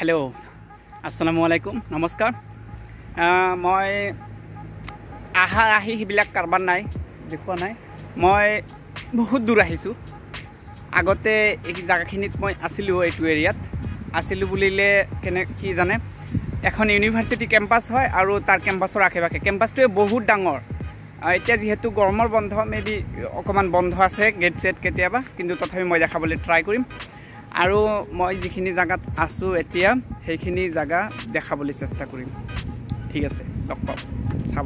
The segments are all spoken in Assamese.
हेलो अस्सलामु आलैकुम नमस्कार मैं সেইবিলাক কাৰবাৰ নাই দেখুৱা নাই মই বহুত দূৰ আহিছো আগতে এই জায়গাখিনিত মই আছিলো এইটো এৰিয়াত আছিলো বুলিলে কেনে কি জানে এখন ইউনিভাৰ্সিটি কেম্পাস হয় আৰু তাৰ কেম্পাসৰ আশেপাশে কেম্পাসটো বহুত ডাঙৰ এতিয়া যেহেতু গৰমৰ বন্ধ মেবি অকমান বন্ধ আছে গেট সেট কেতিয়াবা কিন্তু তথাপি মই দেখাবলৈ ট্রাই কৰিম আৰু মই যিখিনি জায়গাত আছো এতিয়া সেইখিনি জায়গা দেখাবলৈ চেষ্টা কৰিম ঠিক আছে লগ পাম চাব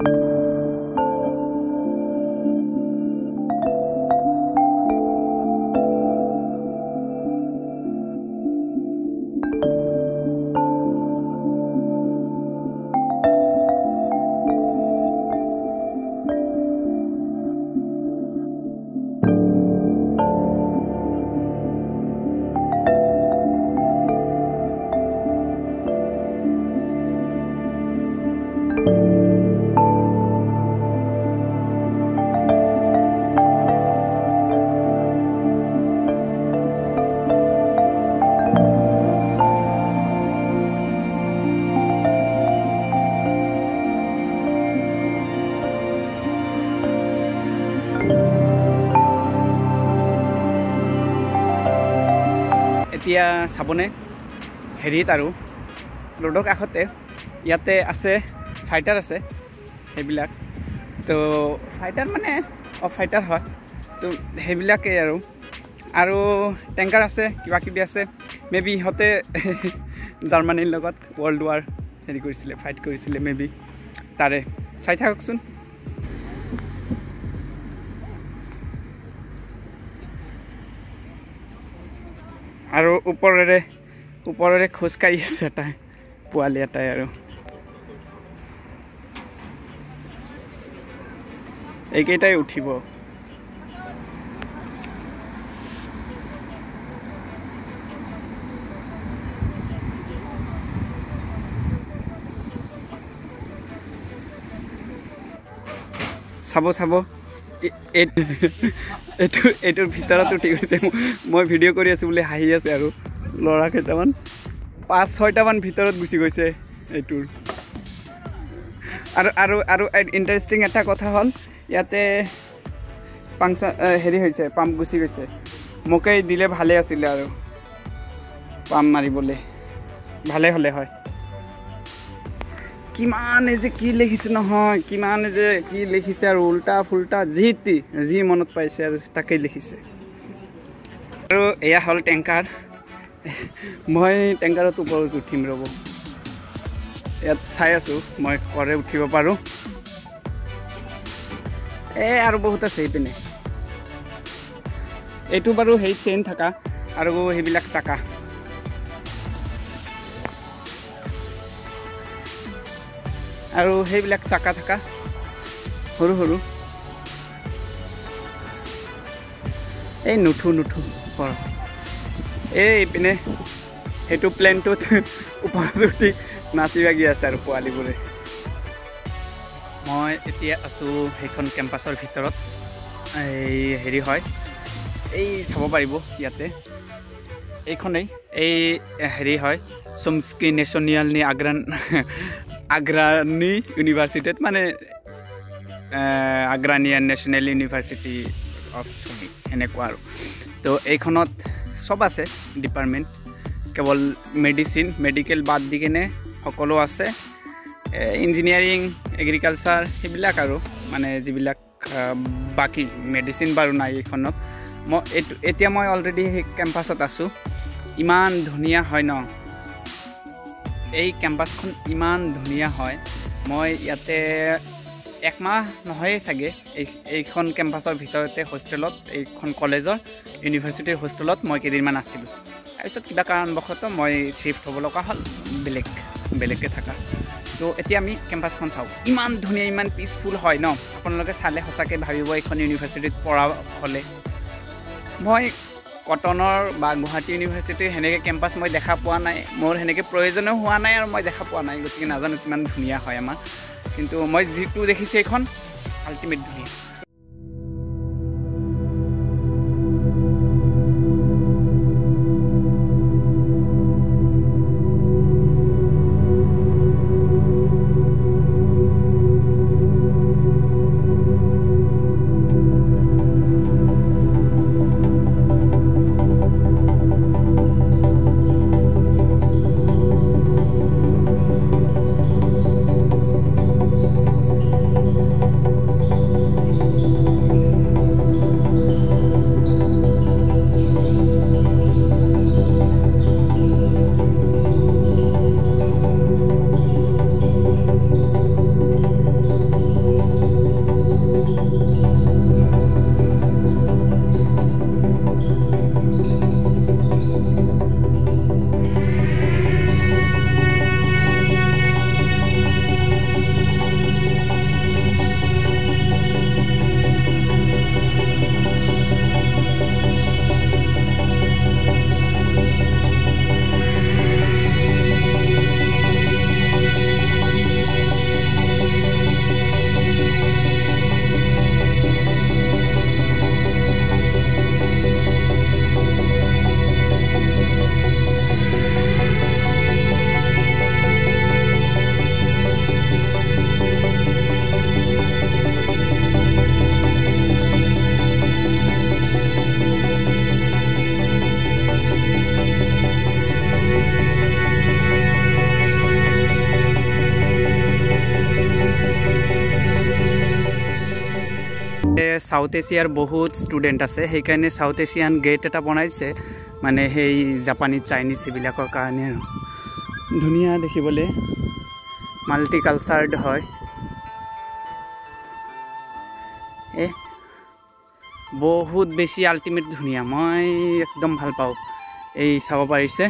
এতিয়া সাবনে হেৰিত আৰু রোডৰ কাষতে ইয়াতে আছে ফাইটাৰ আছে সেইবিলাক তো ফাইটাৰ মানে ফাইটাৰ হয় তো সেইবিলাকে আৰু ট্যাঙ্কাৰ আছে কিবা কিবি আছে মেবি হতে জাৰ্মানীৰ লগত ওয়াৰ্ল্ড ওয়াৰ হেৰি কৰিছিলে ফাইট কৰিছিলে মেবি তাৰে চাই থাককচোন আৰু ওপৰৰে খোজ কাঢ়ি আছে এটা পোৱালি এটাই আৰু এইকেইটাই উঠিব চাব এইটোৰ ভিতৰত উঠি গৈছে মই ভিডিঅ' কৰি আছো বুলি হাঁহি আছে আৰু ল'ৰা কেইটামান 5-6টা মান ভিতৰত গুচি গৈছে এইটোৰ আৰু ইণ্টাৰেষ্টিং এটা কথা হ'ল ইয়াতে পাংচাৰ হেৰি হৈছে পাম্প গুচি গৈছে মোকে দিলে ভালে আছিল আৰু পাম্প মাৰিবলৈ ভালে হ'লে হয় কিমানে যে কি লিখিছে নহয় কিমানে যে কি লিখিছে আৰু উল্টা ফুল্টা যি মনত পাইছে আৰু তাকেই লিখিছে আৰু এয়া হ'ল ট্যাঙ্কাৰ মই ট্যাঙ্কাৰত ওপৰত উঠিম ৰ'ব ইয়াত চাই আছো মই কৰে উঠিব পাৰো আৰু বহুত আছে এইপিনে এইটো বাৰু সেই চেইন থাকা আৰু সেইবিলাক চাকা আৰু সেইবিলাক চাকা থাকা সৰু সৰু এই নুঠু ওপৰ এইপিনে সেইটো প্লেনটোত ওপৰত উঠি নাচি বাগি আছে আৰু পোৱালিবোৰে মই এতিয়া আছো সেইখন কেম্পাছৰ ভিতৰত এই হেৰি হয় এই চাব পাৰিব ইয়াতে এইখনেই এই হেৰি হয় চমস্কি নেশ্যনেল নি আগ্ৰানী ইউনিভাৰ্চিটিত মানে আগ্ৰানিয়ান নেশ্যনেল ইউনিভাৰ্চিটি অফ চমি এনেকুৱা আৰু তো এইখনত সব আছে ডিপাৰ্টমেণ্ট কেৱল মেডিকেল বাদ দি কিনে সকলো আছে ইঞ্জিনিয়াৰিং এগ্ৰিকালচাৰ সেইবিলাক আৰু মানে যিবিলাক বাকী মেডিচিন বাৰু নাই এইখনত এতিয়া মই অলৰেডি সেই কেম্পাছত আছোঁ ইমান ধুনীয়া হয় ন এই কেম্পাছখন ইমান ধুনীয়া হয় মই ইয়াতে একমাহ নহয়ে চাগে এইখন কেম্পাছৰ ভিতৰতে হোষ্টেলত এইখন কলেজৰ ইউনিভাৰ্চিটিৰ হোষ্টেলত মই কেইদিনমান আছিলোঁ তাৰপিছত কিবা কাৰণবশতঃ মই শ্বিফ্ট হ'ব লগা হ'ল বেলেগকৈ থাকা তো এতিয়া আমি কেম্পাছখন চাওঁ ইমান ধুনীয়া ইমান পিচফুল হয় ন আপোনালোকে চালে সঁচাকৈ ভাবিব এইখন ইউনিভাৰ্চিটিত পঢ়া হ'লে মই কটনৰ বা গুৱাহাটী ইউনিভাৰ্চিটিৰ সেনেকৈ কেম্পাছ মই দেখা পোৱা নাই মোৰ সেনেকৈ প্ৰয়োজনো হোৱা নাই আৰু মই দেখা পোৱা নাই গতিকে নাজানো কিমান ধুনীয়া হয় আমাৰ কিন্তু মই যিটো দেখিছোঁ এইখন আল্টিমেট ধুনীয়া সাউথ এছিয়াৰ বহুত ষ্টুডেণ্ট আছে, সেইকাৰণে সাউথ এছিয়ান গেট এটা বনাইছে, মানে সেই জাপানিজ চাইনিজ এইবিলাকৰ কাৰণে আৰু ধুনীয়া দেখিবলৈ, মাল্টি কালচাৰ্ড হয়। বহুত বেছি আল্টিমেট ধুনীয়া, মই একদম ভাল পাওঁ। এই চাব পাৰিছে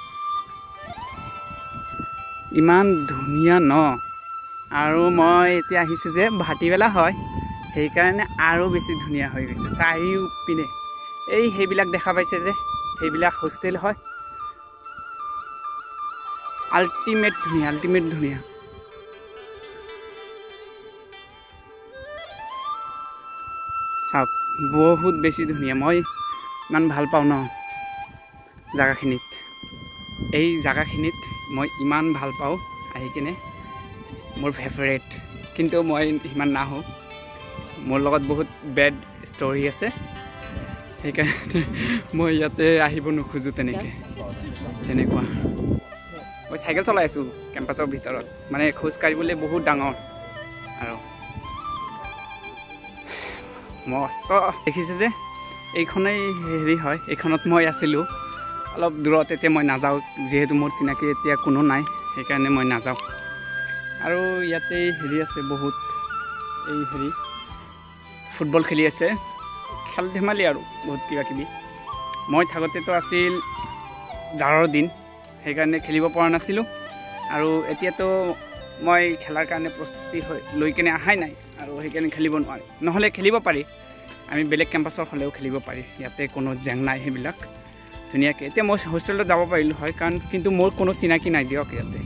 ইমান ধুনীয়া ন। আৰু মই এতিয়া আহিছোঁ যে ভাটিবেলা হয়, সেইকাৰণে আৰু বেছি ধুনীয়া হৈ গৈছে চাৰিওপিনে। সেইবিলাক দেখা পাইছে যে সেইবিলাক হোষ্টেল হয়। আল্টিমেট ধুনীয়া, আল্টিমেট ধুনীয়া। চাওক বহুত বেছি ধুনীয়া, মই ইমান ভাল পাওঁ ন জেগাখিনিত। এই জেগাখিনিত মই ইমান ভাল পাওঁ আহি কিনে, মোৰ ফেভাৰেট। কিন্তু মই সিমান নাহোঁ, মোৰ লগত বহুত বেড ষ্টৰি আছে, সেইকাৰণে মই ইয়াতে আহিব নোখোজোঁ তেনেকুৱা। মই চাইকেল চলাই আছোঁ কেম্পাছৰ ভিতৰত, মানে খোজ কাঢ়িবলৈ বহুত ডাঙৰ আৰু মস্ত দেখিছে যে এইখনেই হেৰি হয়। এইখনত মই আছিলোঁ অলপ দূৰত, এতিয়া মই নাযাওঁ যিহেতু মোৰ চিনাকি এতিয়া কোনো নাই, সেইকাৰণে মই নাযাওঁ। আৰু ইয়াতে হেৰি আছে বহুত, এই হেৰি ফুটবল খেলি আছে, খেল ধেমালি আৰু বহুত কিবা কিবি। মই থাকোঁতেতো আছিল জাৰৰ দিন, সেইকাৰণে খেলিব পৰা নাছিলোঁ। আৰু এতিয়াতো মই খেলাৰ কাৰণে প্ৰস্তুতি লৈ কিনে অহাই নাই, আৰু সেইকাৰণে খেলিব নোৱাৰি। নহ'লে খেলিব পাৰি, আমি বেলেগ কেম্পাছৰ হ'লেও খেলিব পাৰি, ইয়াতে কোনো জেং নাই। সেইবিলাক ধুনীয়াকৈ এতিয়া মই হোষ্টেলত যাব পাৰিলোঁ হয়, কিন্তু মোৰ কোনো চিনাকি নাই দিয়ক ইয়াতে।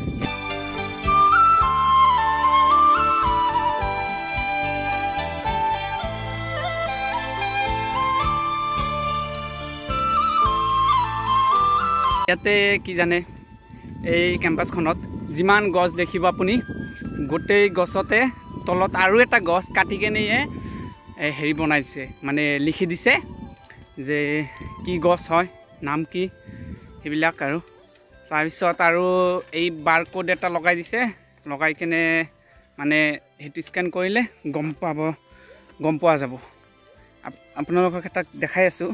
ইয়াতে কি জানে, এই কেম্পাছখনত যিমান গছ দেখিব আপুনি, গোটেই গছতে তলত আৰু এটা গছ কাটি কেনে হেৰি বনাইছে, মানে লিখি দিছে যে কি গছ হয়, নাম কি, সেইবিলাক। আৰু তাৰপিছত আৰু এই বাৰকোড এটা লগাই দিছে, লগাই কেনে মানে সেইটো স্কেন কৰিলে গম পোৱা যাব। আপোনালোকক এটা দেখাই আছোঁ,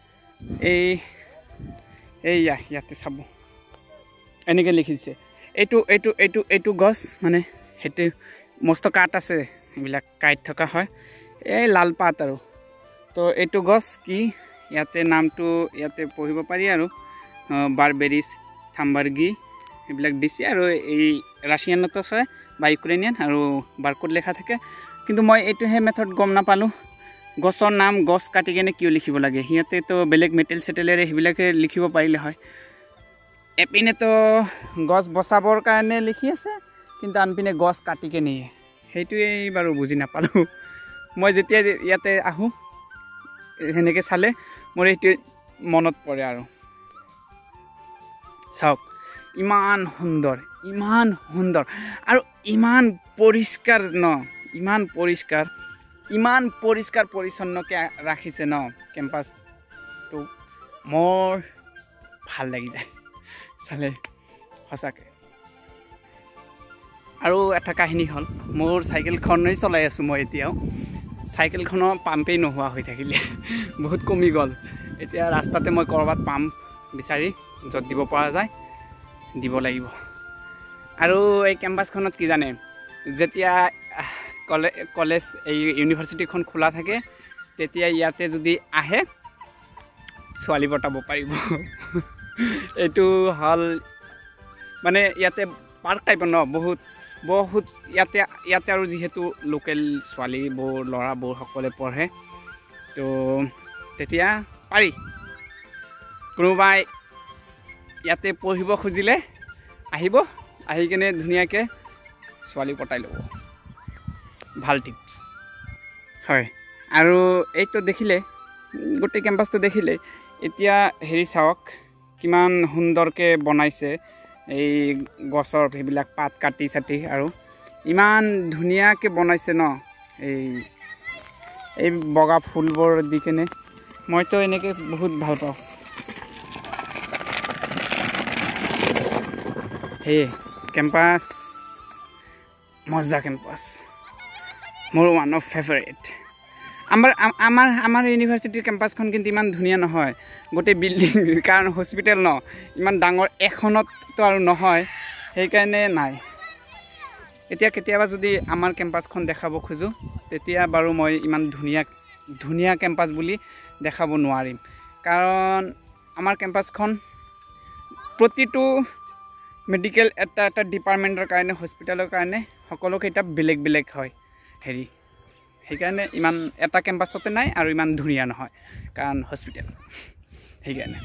ইয়াতে চাব, এনেকৈ লিখিছে এইটো গছ, মানে সেইটো মস্ত কাঠ আছে, এইবিলাক কাইট থকা হয়, এই লাল পাত আৰু। তো এইটো গছ কি, ইয়াতে নামটো ইয়াতে পঢ়িব পাৰি আৰু বাৰবেৰিছ থাম্বাৰ্গি এইবিলাক দিছে। আৰু এই ৰাছিয়ানত আছে বা ইউক্ৰেইনিয়ান, আৰু বাৰকোড লেখা থাকে। কিন্তু মই এইটোহে মেথড গম নাপালোঁ, গছৰ নাম গছ কাটি কেনে কিয় লিখিব লাগে। সিহঁতেতো বেলেগ মেটেল চেটেলেৰে সেইবিলাকে লিখিব পাৰিলে হয়। এপিনেতো গছ বচাবৰ কাৰণে লিখি আছে, কিন্তু আনপিনে গছ কাটি কেনে, সেইটোৱেই বাৰু বুজি নাপালোঁ। মই যেতিয়া ইয়াতে আহোঁ সেনেকৈ চালে মোৰ এইটোৱে মনত পৰে। আৰু চাওক ইমান সুন্দৰ, ইমান সুন্দৰ, আৰু ইমান পৰিষ্কাৰ ন, ইমান পৰিষ্কাৰ পৰিচ্ছন্নকৈ ৰাখিছে ন কেম্পাছটো, মোৰ ভাল লাগি যায় চালে সঁচাকৈ। আৰু এটা কাহিনী হ'ল, মোৰ চাইকেলখনেই চলাই আছোঁ মই এতিয়াও, চাইকেলখনৰ পাম্পেই নোহোৱা হৈ থাকিলে, বহুত কমি গ'ল। এতিয়া ৰাস্তাতে মই ক'ৰবাত পাম্প বিচাৰি য'ত দিব পৰা যায় দিব লাগিব। আৰু এই কেম্পাছখনত কি জানে, যেতিয়া কলেজ এই ইউনিভাৰ্চিটিখন খোলা থাকে, তেতিয়া ইয়াতে যদি আহে ছোৱালী পটাব পাৰিব। এইটো হ'ল মানে ইয়াতে পাৰ্ক টাইপৰ ন, বহুত ইয়াতে আৰু যিহেতু লোকেল ছোৱালীবোৰ ল'ৰাবোৰ সকলোৱে পঢ়ে, তো তেতিয়া পাৰি। কোনোবাই ইয়াতে পঢ়িব খুজিলে আহিব, আহি কিনে ধুনীয়াকৈ ছোৱালী পটাই ল'ব। ভাল টিপছ হয়। আৰু এইটো দেখিলে, গোটেই কেম্পাছটো দেখিলে, এতিয়া হেৰি চাওক কিমান সুন্দৰকৈ বনাইছে, এই গছৰ সেইবিলাক পাত কাটি চাটি, আৰু ইমান ধুনীয়াকৈ বনাইছে ন, এই বগা ফুলবোৰ দি কেনে। মইতো এনেকৈ বহুত ভাল পাওঁ। সেয়ে কেম্পাছ মজা কেম্পাছ, মোৰ ওৱান অফ ফেভাৰেট। আমাৰ ইউনিভাৰ্চিটিৰ কেম্পাছখন কিন্তু ইমান ধুনীয়া নহয় গোটেই বিল্ডিং কাৰণ হস্পিটেল ন ইমান ডাঙৰ এখনততো আৰু নহয় সেইকাৰণে নাই এতিয়া কেতিয়াবা যদি আমাৰ কেম্পাছখন দেখাব খোজো তেতিয়া বাৰু মই ইমান ধুনীয়া কেম্পাছ বুলি দেখাব নোৱাৰিম কাৰণ আমাৰ কেম্পাছখন প্ৰতিটো মেডিকেল এটা ডিপাৰ্টমেণ্টৰ কাৰণে হস্পিটেলৰ কাৰণে সকলোকেইটা বেলেগ হয় হেৰি সেইকাৰণে ইমান এটা কেম্পাছতে নাই আৰু ইমান ধুনীয়া নহয় কাৰণ হস্পিটেল সেইকাৰণে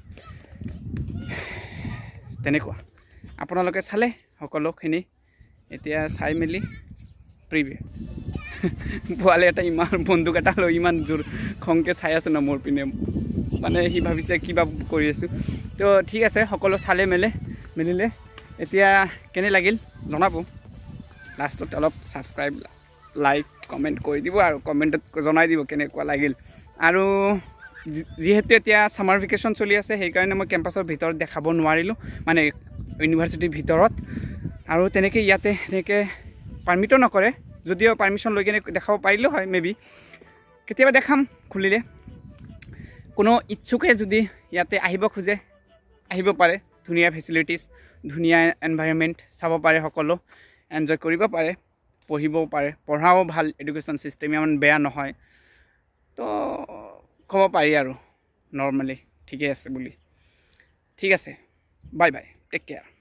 তেনেকুৱা আপোনালোকে চালে সকলোখিনি এতিয়া চাই মেলি প্ৰিভিউ পোৱালি এটা ইমান বন্দুক এটা লৈ ইমান জোৰ খংকে চাই আছে ন মোৰ পিনে মানে সি ভাবিছে কিবা কৰি আছোঁ তো ঠিক আছে সকলো চালে মেলিলে এতিয়া কেনে লাগিল জনাব লাষ্টত অলপ ছাবস্ক্ৰাইব লাইক কমেণ্ট কৰি দিব আৰু কমেণ্টত জনাই দিব কেনেকুৱা লাগিল আৰু যিহেতু এতিয়া ছামাৰ ভেকেশ্যন চলি আছে সেইকাৰণে মই কেম্পাছৰ ভিতৰত দেখাব নোৱাৰিলোঁ মানে ইউনিভাৰ্চিটিৰ ভিতৰত আৰু তেনেকৈ ইয়াতে তেনেকৈ পাৰ্মিটো নকৰে যদিও পাৰ্মিশ্যন লৈ কিনে দেখাব পাৰিলোঁ হয় মেবি কেতিয়াবা দেখাম খুলিলে কোনো ইচ্ছুকে যদি ইয়াতে আহিব খোজে আহিব পাৰে ধুনীয়া ফেচিলিটিছ ধুনীয়া এনভাইৰনমেণ্ট চাব পাৰে সকলো এনজয় কৰিব পাৰে পঢ়িবও পাৰে পঢ়াও ভাল এডুকেশ্যন চিষ্টেম ইমান বেয়া নহয় তো ক'ব পাৰি আৰু নৰ্মেলি ঠিকে আছে বুলি ঠিক আছে বাই টেক কেয়াৰ